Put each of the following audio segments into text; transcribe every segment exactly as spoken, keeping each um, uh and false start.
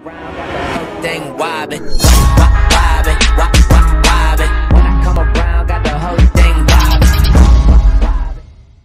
around, got the whole thing wobbin', wobbin', wobbin', wobbin'. When I come around, got the whole thing wobbin'.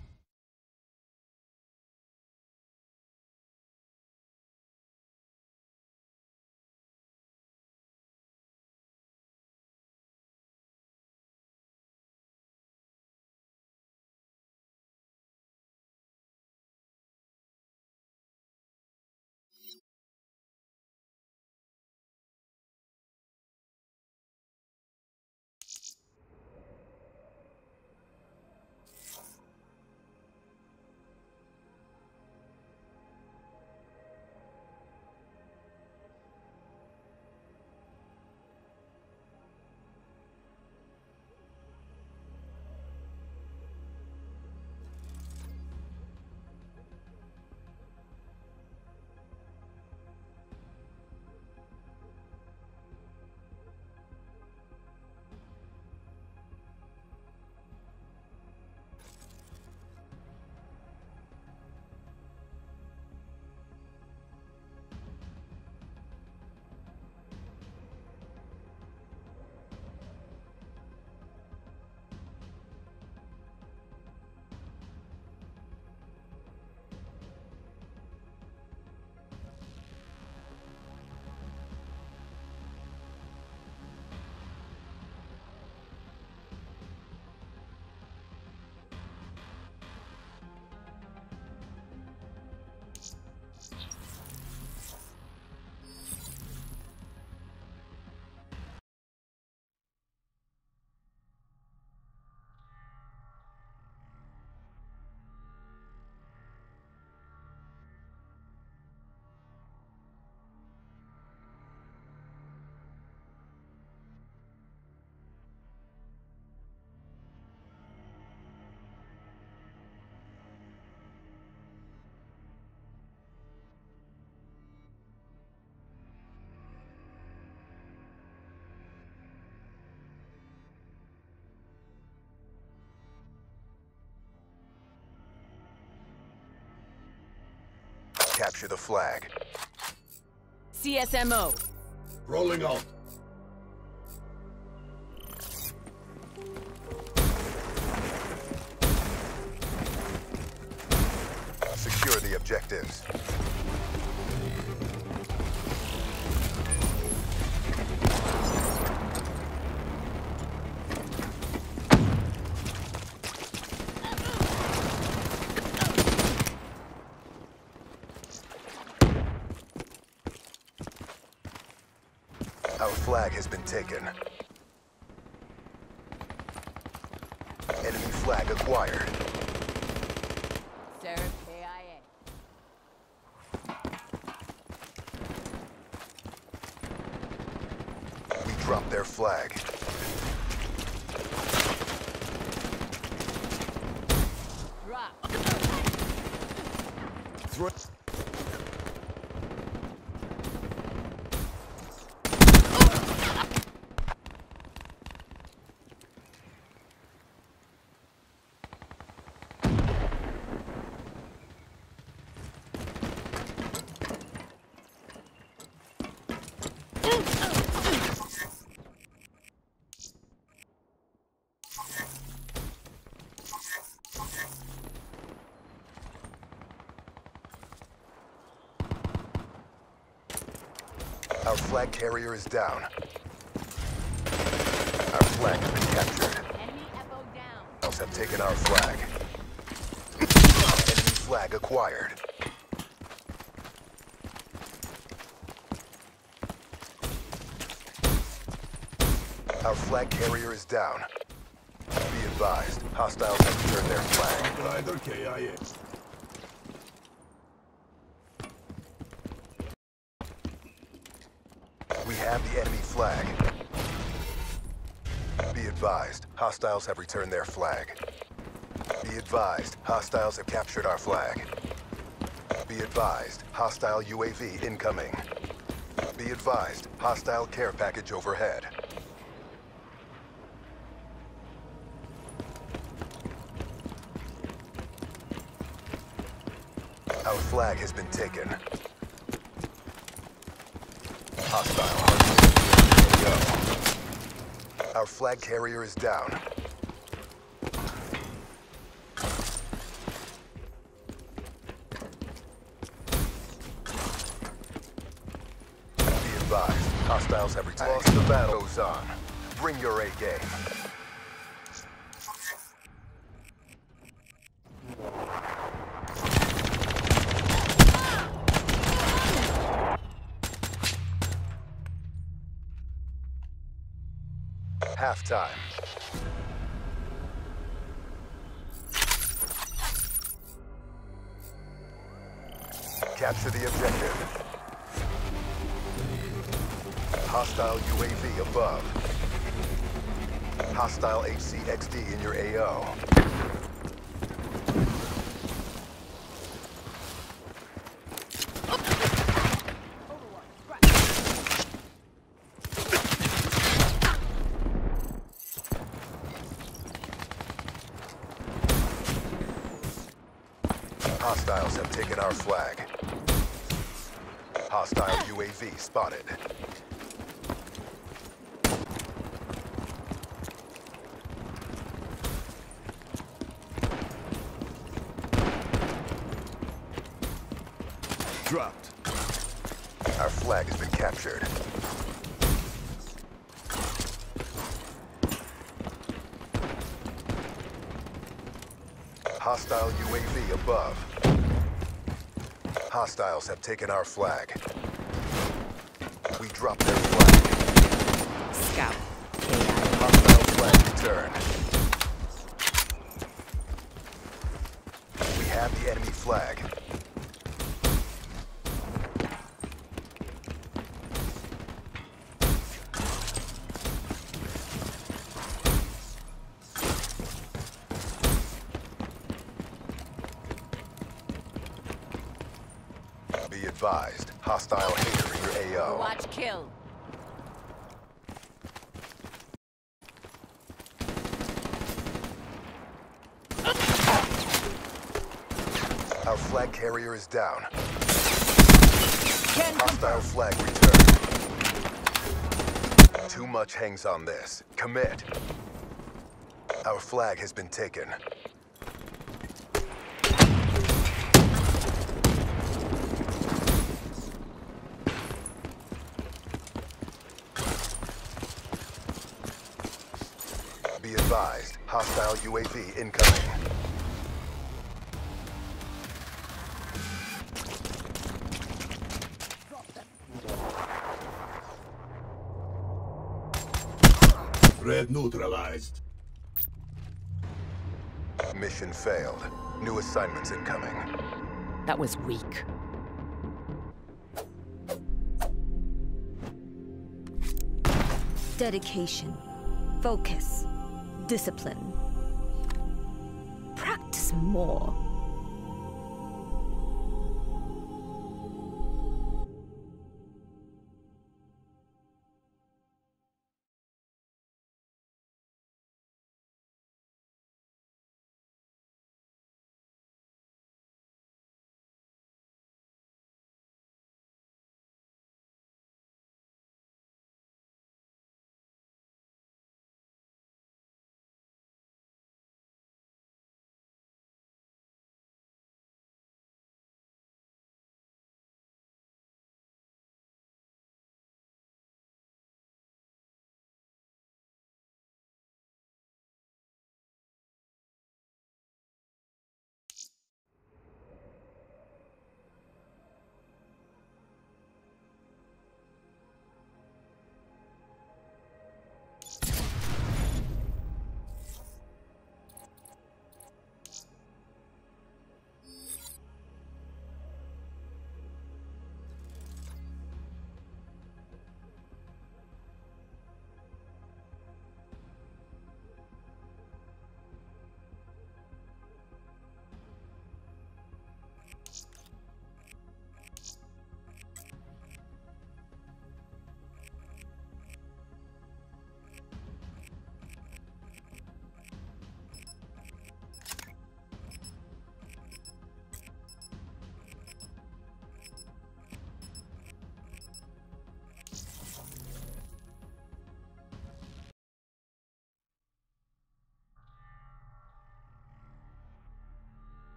Capture the flag. C S M O. Rolling on. Secure the objectives. Our flag has been taken. Enemy flag acquired. Serve K I A. We dropped their flag. Drop. Throw Our flag carrier is down. Our flag has been captured. Enemy F O down. Else have taken our flag. Enemy flag acquired. Our flag carrier is down. Be advised, hostiles have returned their flag. Rider K I A. We have the enemy flag. Be advised, hostiles have returned their flag. Be advised, hostiles have captured our flag. Be advised, hostile U A V incoming. Be advised, hostile care package overhead. Our flag has been taken. Hostile hunters. Our flag carrier is down. Be advised, hostiles have returned. Lost the battle goes on. Bring your A game. Halftime. Capture the objective. Hostile U A V above. Hostile H C X D in your A O. Hostiles have taken our flag. Hostile U A V spotted. Dropped. Our flag has been captured. Hostile U A V above. Hostiles have taken our flag. We dropped their flag. Scout. Hostile flag returned. We have the enemy flag. Be advised, hostile hater in your A O. Watch kill. Our flag carrier is down. Ken, Hostile flag returned. Too much hangs on this. Commit. Our flag has been taken. Be advised, hostile U A V incoming. Red neutralized. Mission failed. New assignments incoming. that was weak. Dedication, focus, discipline. Practice more.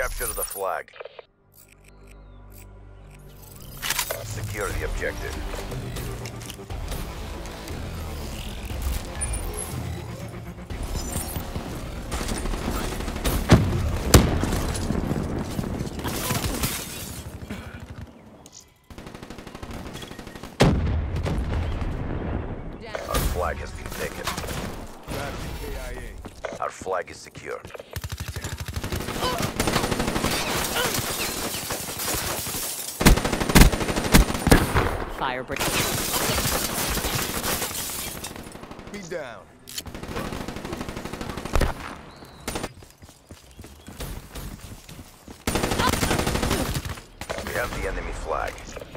Capture the flag. Secure the objective. Our flag has been taken. Our flag is secured. Fire break. Be down. We have the enemy flag.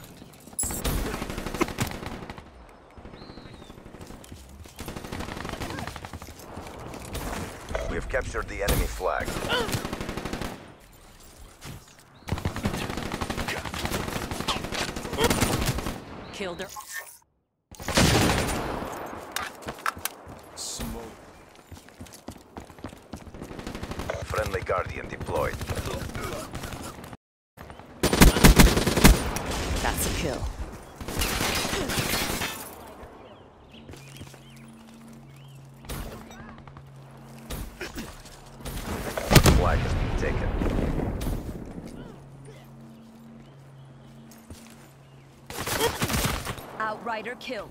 We have captured the enemy flag. Killed her. Smoke. Friendly Guardian deployed. That's a kill. Flag has been taken. Outrider kill.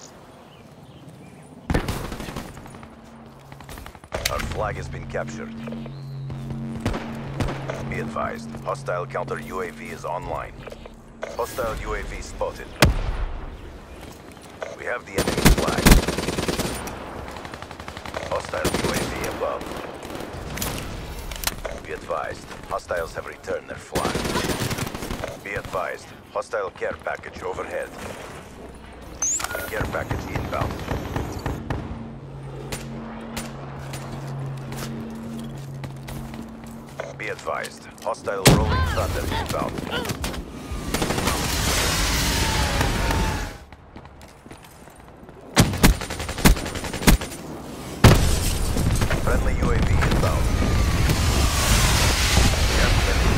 Our flag has been captured. Be advised, hostile counter U A V is online. Hostile U A V spotted. We have the enemy flag. Hostile U A V above. Be advised, hostiles have returned their flag. Be advised, hostile care package overhead. Care package inbound. Be advised, hostile rolling thunder inbound. Friendly U A V inbound. Have the enemy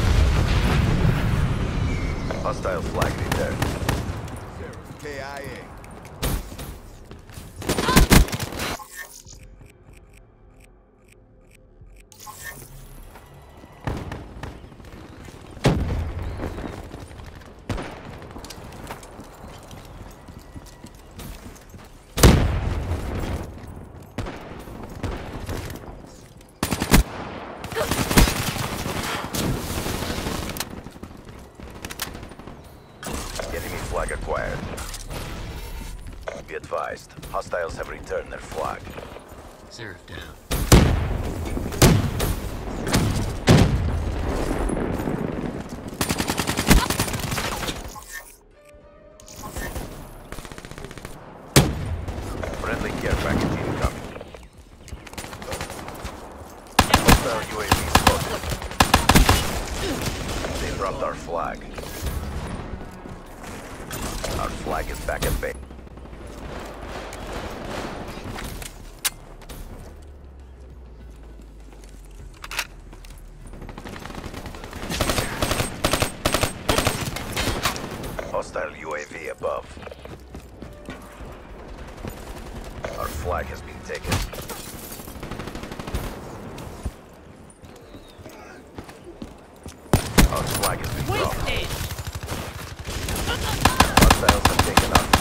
flag. Hostile flag returned. K I A. Enemy flag acquired. Be advised, hostiles have returned their flag. Seraph down. Friendly care package incoming. Hostile U A V spotted. They dropped our flag. Our flag is back at base. Hostile U A V above. Our flag has been taken. Our flag has been dropped. Hostiles have taken our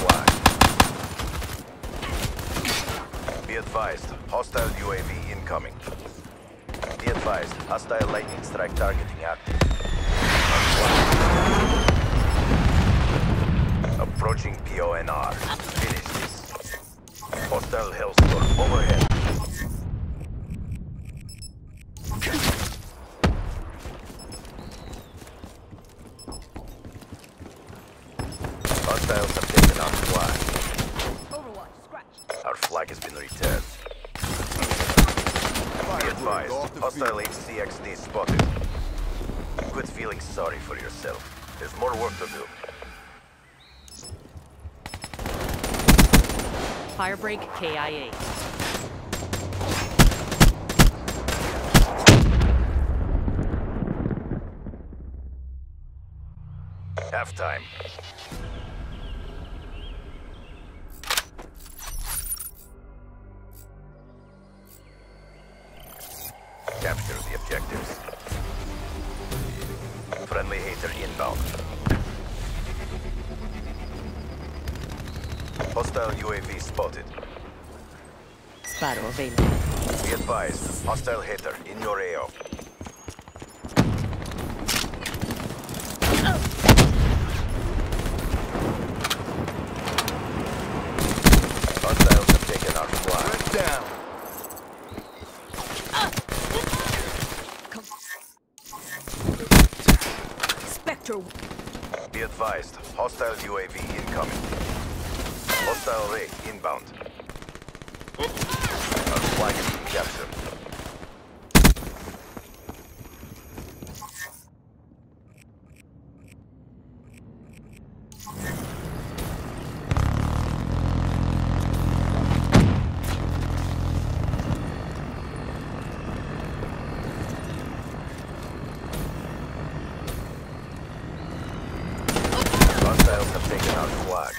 flag. Be advised, hostile U A V incoming. Be advised, hostile lightning strike targeting active. Our flag. Approaching P O N R. Finish this. Hostile Hellstorm overhead. Hostiles have taken our flag. Overwatch scratched. Our flag has been returned. Be advised, hostile H C X D spotted. Quit feeling sorry for yourself. There's more work to do. Firebreak K I A. Halftime. Capture the objectives. Friendly hater inbound. Hostile U A V spotted. Sparo available. Be advised, hostile hater in your A O. Hostiles have taken our flag. Threat down. Spectre. Be advised, hostile U A V incoming. Hostile raid inbound. Our flag has been captured. Hostiles have taken our flag.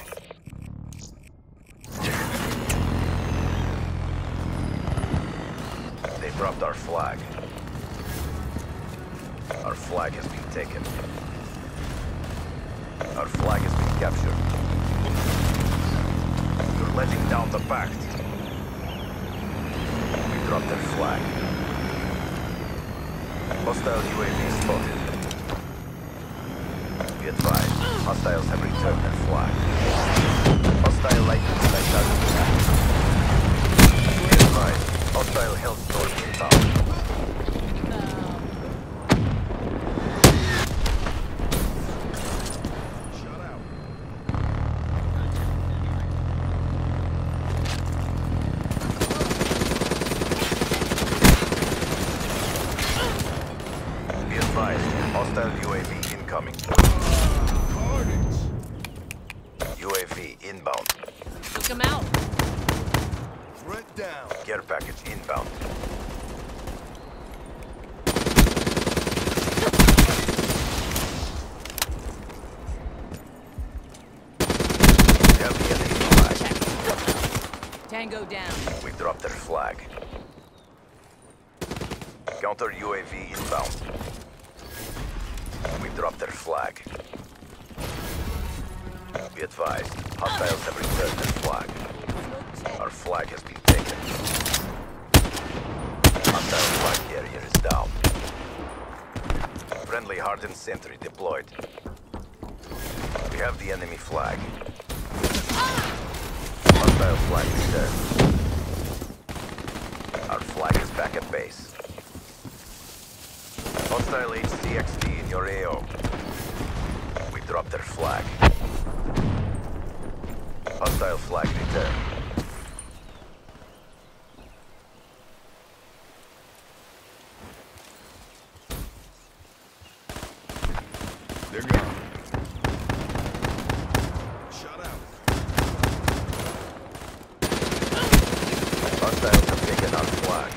They dropped our flag. Our flag has been taken. Our flag has been captured. You're letting down the pact. We dropped their flag. Hostile U A V spotted. Be advised, hostiles have returned their flag. Hostile lightning strike out of attack. Be advised, hostile health source inbound. Shut out. Be advised, hostile U A V incoming. Carnage. U A V inbound. Took him out. Threat down. Care package inbound. We have the enemy flag. Tango down. We dropped their flag. Counter U A V inbound. We dropped their flag. Be advised, hostiles have returned their flag. Our flag has been taken. Hostile flag carrier is down. Friendly hardened sentry deployed. We have the enemy flag. Hostile flag returned. Our flag is back at base. Hostile H C X D in your A O. We dropped their flag. Hostile flag returned. They're gone. Shut out. Hostiles have taken our flag.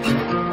Reloading.